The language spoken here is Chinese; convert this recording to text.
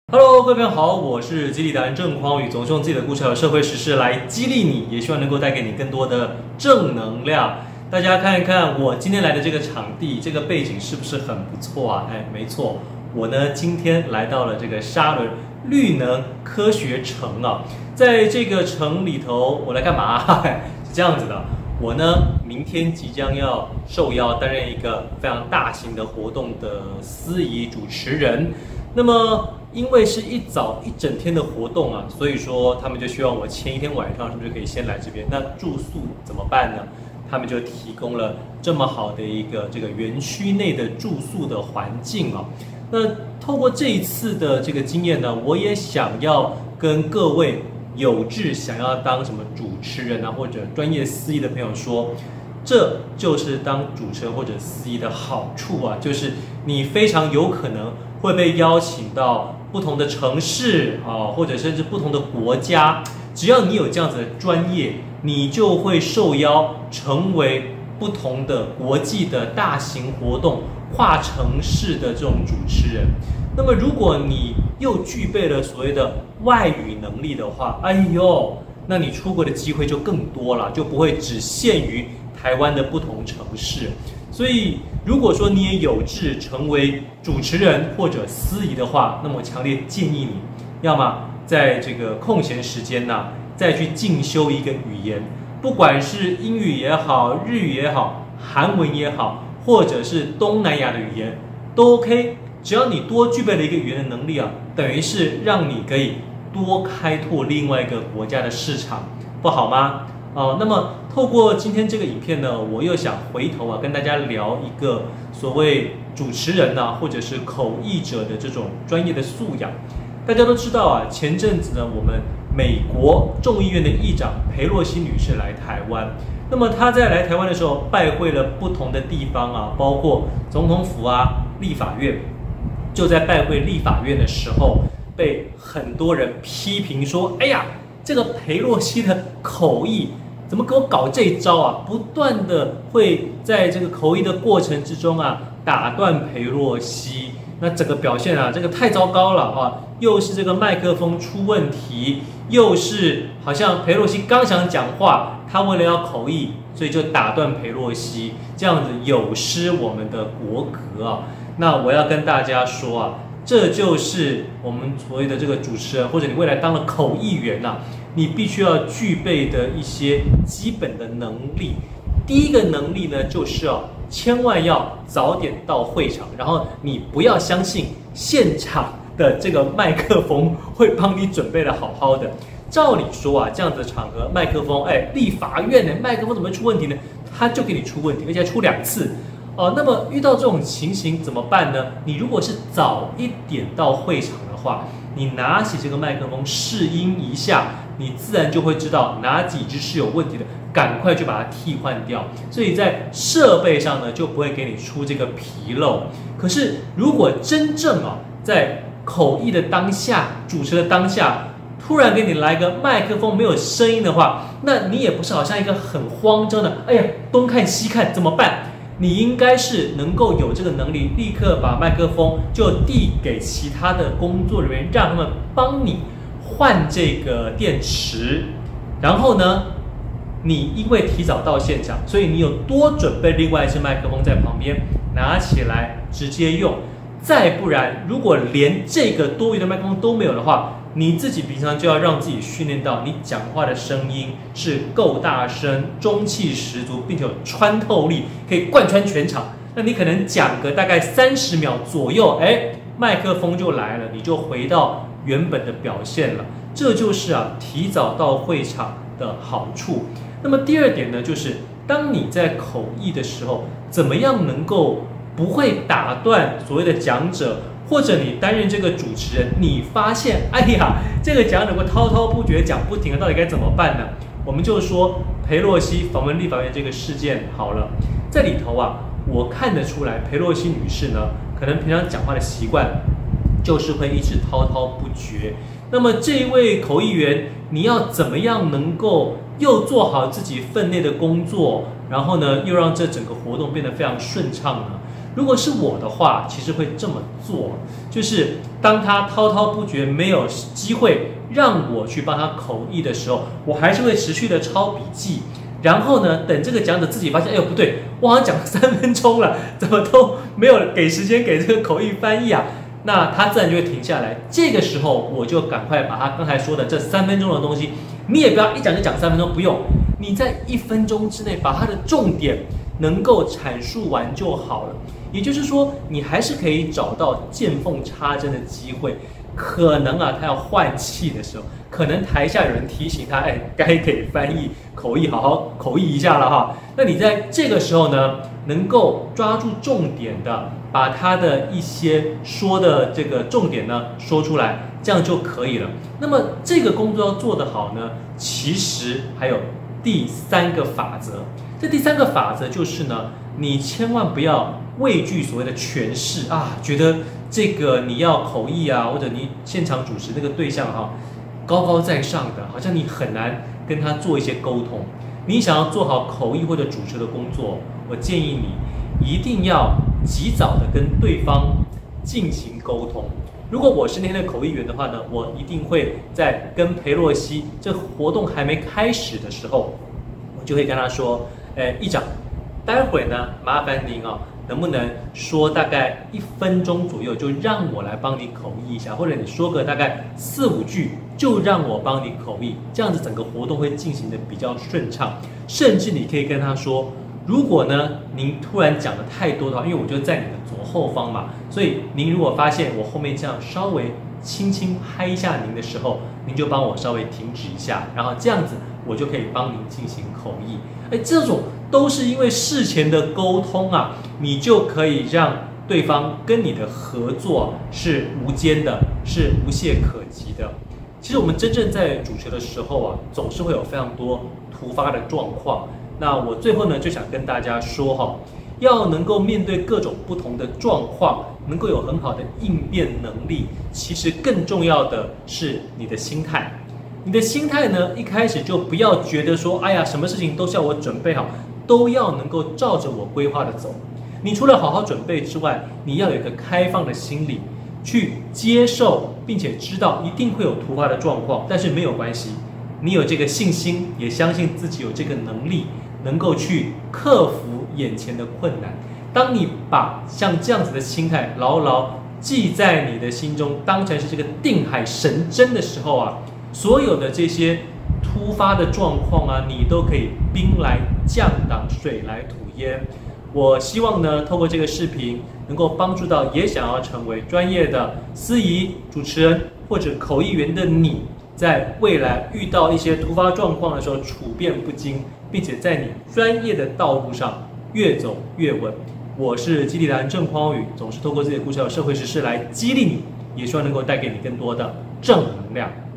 Hello，各位朋友好，我是激励达人郑匡宇，总是用自己的故事还有社会时事来激励你，也希望能够带给你更多的正能量。大家看一看我今天来的这个场地，这个背景是不是很不错啊？没错，我呢今天来到了这个沙仑绿能科学城啊，在这个城里头，我来干嘛？是这样子的，我呢明天即将要受邀担任一个非常大型的活动的司仪主持人。那么因为是一整天的活动啊，所以说他们就希望我前一天晚上是不是可以先来这边？那住宿怎么办呢？他们就提供了这么好的一个这个园区内的住宿的环境啊。那透过这一次的这个经验呢，我也想要跟各位有志想要当什么主持人啊或者专业司仪的朋友说，这就是当主持人或者司仪的好处啊，就是你非常有可能会被邀请到不同的城市啊，或者甚至不同的国家，只要你有这样子的专业，你就会受邀成为不同的国际的大型活动、跨城市的这种主持人。那么，如果你又具备了所谓的外语能力的话，哎呦，那你出国的机会就更多了，就不会只限于台湾的不同城市。所以，如果说你也有志成为主持人或者司仪的话，那么我强烈建议你，要么在这个空闲时间呢，再去进修一个语言，不管是英语也好、日语也好、韩文也好，或者是东南亚的语言都 OK。只要你多具备了一个语言的能力啊，等于是让你可以多开拓另外一个国家的市场，不好吗？那么透过今天这个影片呢，我又想回头跟大家聊一个所谓主持人或者是口译者的这种专业的素养。大家都知道啊，前阵子呢，我们美国众议院的议长裴洛西女士来台湾，那么她在来台湾的时候，拜会了不同的地方啊，包括总统府立法院。就在拜会立法院的时候，被很多人批评说：“哎呀，这个裴洛西的口译怎么给我搞这一招啊？不断的会在这个口译的过程之中打断裴洛西，那整个表现这个太糟糕了又是这个麦克风出问题，又是好像裴洛西刚想讲话，他为了要口译，所以就打断裴洛西，这样子有失我们的国格啊。”那我要跟大家说这就是我们所谓的这个主持人，或者你未来当了口译员你必须要具备的一些基本的能力。第一个能力呢，就是千万要早点到会场，然后你不要相信现场的这个麦克风会帮你准备的好好的。照理说这样子的场合，麦克风，立法院的麦克风怎么会出问题呢？他就给你出问题，而且还出2次。那么遇到这种情形怎么办呢？你如果是早一点到会场的话，你拿起这个麦克风试音一下，你自然就会知道哪几支是有问题的，赶快就把它替换掉。所以在设备上呢，就不会给你出这个纰漏。可是如果真正在口译的当下、主持的当下，突然给你来个麦克风没有声音的话，那你也不是好像一个很慌张的，哎呀，东看西看怎么办？你应该是能够有这个能力，立刻把麦克风就递给其他的工作人员，让他们帮你换这个电池。然后呢，你因为提早到现场，所以你有多准备另外一支麦克风在旁边，拿起来直接用。再不然，如果连这个多余的麦克风都没有的话，你自己平常就要让自己训练到你讲话的声音是够大声、中气十足，并且有穿透力，可以贯穿全场。那你可能讲个大概30秒左右，麦克风就来了，你就回到原本的表现了。这就是提早到会场的好处。那么第二点呢，就是当你在口译的时候，怎么样能够不会打断所谓的讲者？或者你担任这个主持人，你发现，哎呀，这个讲者会滔滔不绝讲不停到底该怎么办呢？我们就说裴洛西访问立法院这个事件好了，在里头我看得出来，裴洛西女士呢，可能平常讲话的习惯就是会一直滔滔不绝。那么这一位口译员，你要怎么样能够又做好自己分内的工作，然后呢，又让这整个活动变得非常顺畅呢？ 如果是我的话，其实会这么做，就是当他滔滔不绝，没有机会让我去帮他口译的时候，我还是会持续的抄笔记。然后呢，等这个讲者自己发现，哎呦不对，我好像讲了3分钟了，怎么都没有给时间给这个口译翻译啊？那他自然就会停下来。这个时候，我就赶快把他刚才说的这3分钟的东西，你也不要一讲就讲3分钟，不用，你在1分钟之内把它的重点能够阐述完就好了。也就是说，你还是可以找到见缝插针的机会。可能啊，他要换气的时候，可能台下有人提醒他，哎，该给翻译口译好好口译一下了哈。那你在这个时候呢，能够抓住重点的，把他的一些说的这个重点呢说出来，这样就可以了。那么这个工作要做得好呢，其实还有第3个法则。这第3个法则就是呢，你千万不要畏惧所谓的权势啊，觉得这个你要口译啊，或者你现场主持那个对象哈，高高在上的，好像你很难跟他做一些沟通。你想要做好口译或者主持的工作，我建议你一定要及早的跟对方进行沟通。如果我是那天的口译员的话呢，我一定会在跟裴洛西这活动还没开始的时候，我就会跟他说，议长，待会呢麻烦您啊，能不能说大概1分钟左右，就让我来帮你口译一下，或者你说个大概4、5句，就让我帮你口译，这样子整个活动会进行的比较顺畅。甚至你可以跟他说，如果呢您突然讲的太多的话，因为我就在你的左后方嘛，所以您如果发现我后面这样稍微轻轻拍一下您的时候，您就帮我稍微停止一下，然后这样子我就可以帮您进行口译。这种都是因为事前的沟通啊，你就可以让对方跟你的合作是无间的，是无懈可击的。其实我们真正在主持的时候啊，总是会有非常多突发的状况。那我最后呢，就想跟大家说哈，要能够面对各种不同的状况，能够有很好的应变能力，其实更重要的是你的心态。你的心态呢，一开始就不要觉得说，哎呀，什么事情都是要我准备好，都要能够照着我规划的走。你除了好好准备之外，你要有一个开放的心理，去接受，并且知道一定会有突发的状况，但是没有关系，你有这个信心，也相信自己有这个能力，能够去克服眼前的困难。当你把像这样子的心态牢牢记在你的心中，当成是这个定海神针的时候啊，所有的这些突发的状况啊，你都可以兵来将挡，水来土掩。我希望呢，透过这个视频，能够帮助到也想要成为专业的司仪、主持人或者口译员的你，在未来遇到一些突发状况的时候处变不惊，并且在你专业的道路上越走越稳。我是激励人郑匡宇，总是透过自己的故事和社会时事来激励你，也希望能够带给你更多的正能量。